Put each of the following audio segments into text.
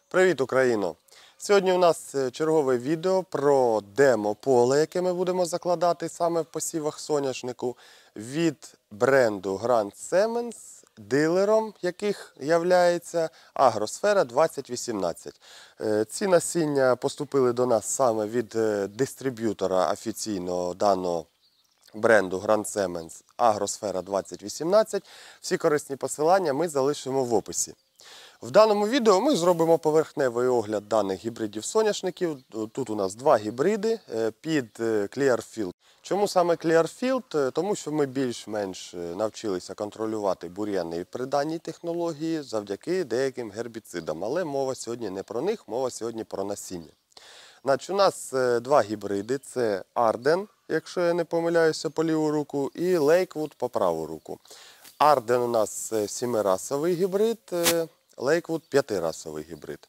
Привіт, Україно! Сьогодні у нас чергове відео про демо-поле, яке ми будемо закладати саме в посівах соняшнику від бренду Grand Semence, дилером яких є Агросфера 2018. Ці насіння поступили до нас саме від дистриб'ютора офіційного даного бренду Grand Semence Агросфера 2018. Всі корисні посилання ми залишимо в описі. В даному відео ми зробимо поверхневий огляд даних гібридів соняшників. Тут у нас два гібриди під Clearfield. Чому саме Clearfield? Тому що ми більш-менш навчилися контролювати бур'яни при даній технології завдяки деяким гербіцидам. Але мова сьогодні не про них, мова сьогодні про насіння. Значить, у нас два гібриди. Це Арден, якщо я не помиляюся, по ліву руку, і Lakewood по праву руку. Арден у нас 7-расовий гібрид. Lakewood 5-расовий гібрид.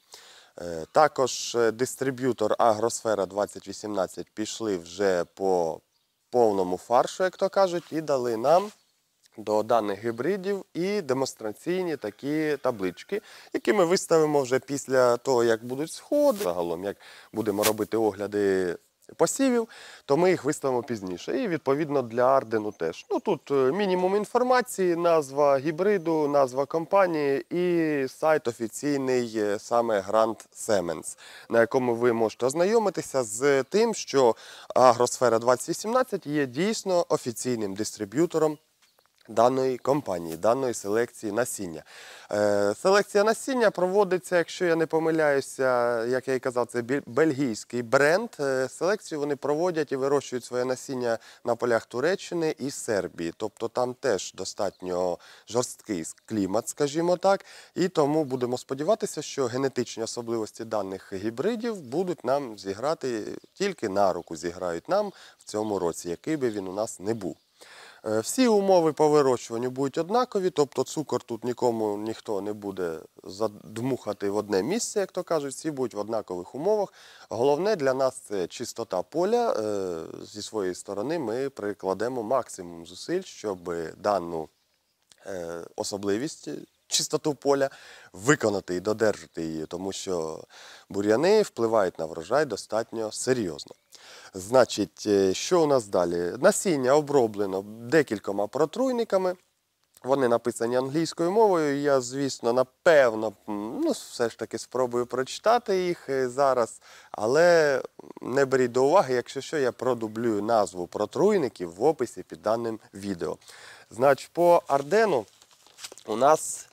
Також дистриб'ютор Агросфера 2018 пішли вже по повному фаршу, як то кажуть, і дали нам до даних гібридів і демонстраційні такі таблички, які ми виставимо вже після того, як будуть сходи. Загалом, як будемо робити огляди посівів, то ми їх виставимо пізніше. І відповідно для Ардену теж. Тут мінімум інформації, назва гібриду, назва компанії і сайт офіційний саме Grand Semence, на якому ви можете ознайомитися з тим, що Агросфера 2018 є дійсно офіційним дистриб'ютором даної компанії, даної селекції насіння. Селекція насіння проводиться, якщо я не помиляюся, як я і казав, це бельгійський бренд. Селекцію вони проводять і вирощують своє насіння на полях Туреччини і Сербії. Тобто там теж достатньо жорсткий клімат, скажімо так. І тому будемо сподіватися, що генетичні особливості даних гібридів будуть нам зіграти, тільки на руку зіграють нам в цьому році, який би він у нас не був. Всі умови по вирощуванню будуть однакові, тобто цукор тут ніхто не буде задмухати в одне місце, як то кажуть, всі будуть в однакових умовах. Головне для нас це чистота поля. Зі своєї сторони ми прикладемо максимум зусиль, щоб дану особливість, чистоту поля, виконати і додержати її, тому що бур'яни впливають на врожай достатньо серйозно. Значить, що у нас далі? Насіння оброблено декількома протруйниками. Вони написані англійською мовою. Я, звісно, напевно, все ж таки спробую прочитати їх зараз. Але не беріть до уваги, якщо що, я продублюю назву протруйників в описі під даним відео. Значить, по Ардену у нас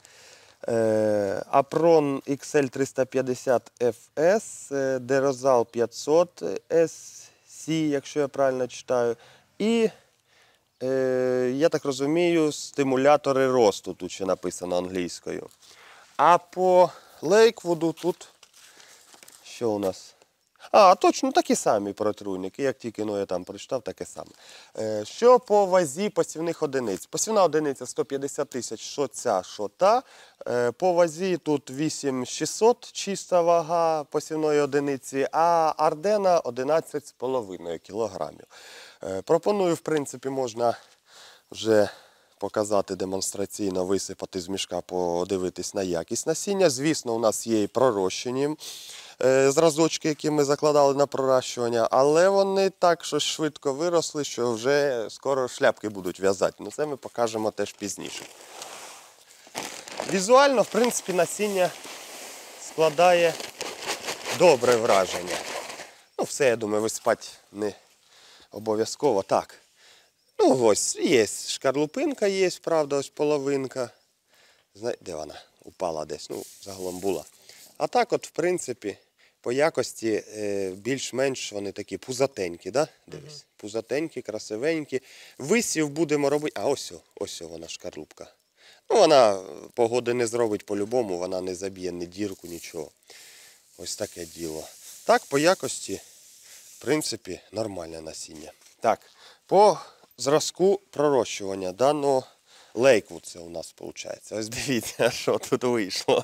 Апрон XL350 FS, Дерозал 500 SC, якщо я правильно читаю, і, я так розумію, стимулятори росту, тут ще написано англійською. А по Лейквуду тут, що у нас? Точно, такі самі протруйники, як тільки я там прочитав, таке саме. Що по вазі посівних одиниць? Посівна одиниця 150 тисяч, що ця, що та. По вазі тут 8600 чиста вага посівної одиниці, а Ардена 11,5 кілограмів. Пропоную, в принципі, можна вже показати демонстраційно, висипати з мішка, подивитись на якість насіння. Звісно, у нас є і пророщені зразочки, які ми закладали на пророщування, але вони так щось швидко виросли, що вже скоро шляпки будуть в'язати. Це ми покажемо теж пізніше. Візуально, в принципі, насіння складає добре враження. Все, я думаю, висипати не обов'язково. Так. Ось, є шкарлупинка, є, правда, ось половинка. Де вона? Упала десь, загалом була. А так от, в принципі, по якості більш-менш вони такі пузатенькі, да? Дивись, пузатенькі, красивенькі. Висів будемо робити, ось вона шкарлупка. Вона погоди не зробить по-любому, вона не заб'є ні дірку, нічого. Ось таке діло. Так, по якості, в принципі, нормальне насіння. Так, по зразку пророщування даного Lakewood це у нас виходить. Ось дивіться, що тут вийшло.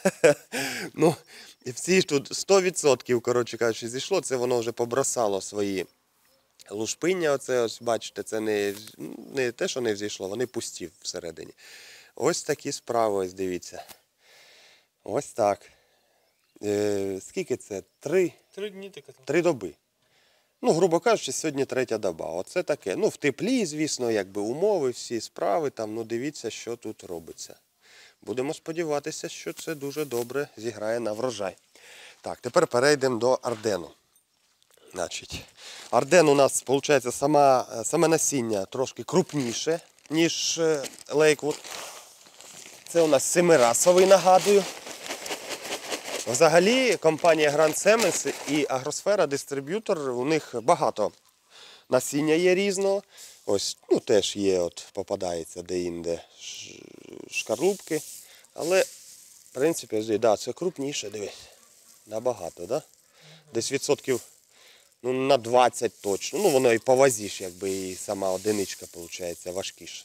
Всі ж тут 100%, коротше кажучи, зійшло. Це воно вже побросало свої лушпиння. Оце, ось, бачите, це не те, що не взійшло, вони пусті всередині. Ось такі справи, ось дивіться. Ось так. Скільки це? 3 дні ти казав. 3 доби. Ну, грубо кажучи, сьогодні 3-я доба. Оце таке. Ну, в теплі, звісно, якби умови, всі справи там, ну дивіться, що тут робиться. Будемо сподіватися, що це дуже добре зіграє на врожай. Так, тепер перейдемо до Ардену. Значить, Арден у нас, виходить, саме насіння трошки крупніше, ніж Лейквуд. Це у нас семирасовий, нагадую. Взагалі, компанія Grand Semens і Агросфера дистриб'ютор, у них багато насіння є різного. Ось, ну теж є, от попадається де-інде шкарлупки. Але, в принципі, да, це крупніше, дивись. Набагато, да? Десь відсотків ну, на 20 точно. Ну, воно і по вазі ж, якби і сама одиничка, виходить, важкіша.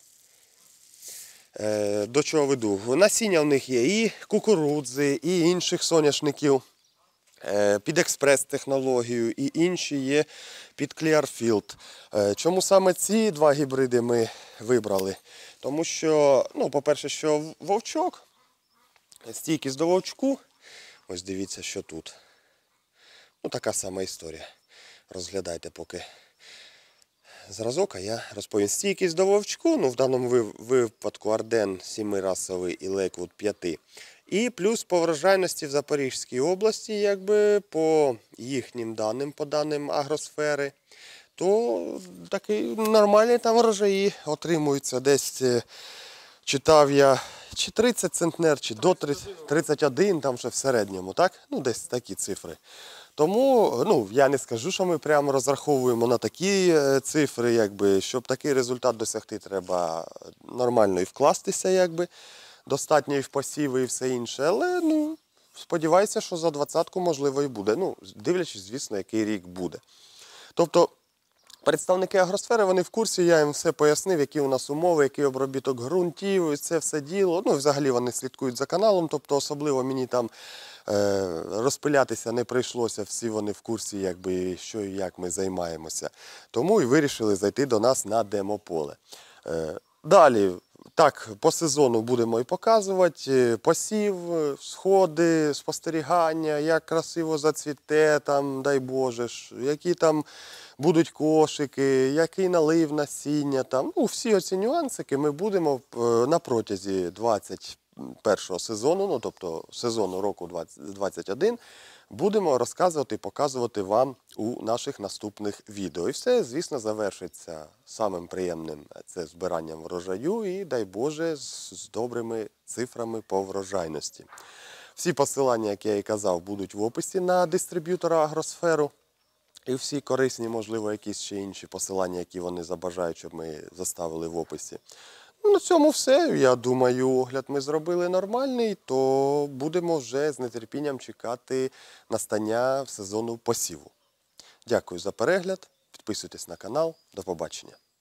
До чого веду? Насіння в них є і кукурудзи, і інших соняшників під експрес-технологію, і інші є під Clearfield. Чому саме ці два гібриди ми вибрали? Тому що, ну, по-перше, що вовчок, стійкість до вовчку, ось дивіться, що тут. Ну, така сама історія. Розглядайте поки зразок, а я розповім. Стійкість до вовчку, ну в даному випадку Арден 7-расовий і Лейквуд 5. І плюс по врожайності в Запорізькій області, якби по їхнім даним, по даним Агросфери, то такі нормальні там врожаї отримуються. Десь читав я чи 30 центнер, чи до 31, там вже в середньому, так? Ну десь такі цифри. Тому, ну, я не скажу, що ми прямо розраховуємо на такі цифри, якби, щоб такий результат досягти, треба нормально і вкластися, якби, достатньо і в посіви, і все інше. Але, ну, сподіваюся, що за 20-ку можливо і буде. Ну, дивлячись, звісно, який рік буде. Тобто, представники Агросфери, вони в курсі, я їм все пояснив, які у нас умови, який обробіток ґрунтів, це все діло. Ну, взагалі вони слідкують за каналом, тобто особливо мені там розпилятися не прийшлося, всі вони в курсі, якби, що і як ми займаємося. Тому і вирішили зайти до нас на демополе. Далі, так, по сезону будемо і показувати посів, сходи, спостерігання, як красиво зацвіте, там, дай Боже, які там будуть кошики, який налив насіння. Там. Ну, всі оці нюансики ми будемо на протязі 21-го сезону, ну, тобто сезону року 2021, будемо розказувати і показувати вам у наших наступних відео. І все, звісно, завершиться самим приємним – це збиранням врожаю і, дай Боже, з добрими цифрами по врожайності. Всі посилання, як я і казав, будуть в описі на дистриб'ютора Агросферу. І всі корисні, можливо, якісь ще інші посилання, які вони забажають, щоб ми заставили в описі. Ну, на цьому все. Я думаю, огляд ми зробили нормальний, то будемо вже з нетерпінням чекати настання сезону посіву. Дякую за перегляд, підписуйтесь на канал, до побачення.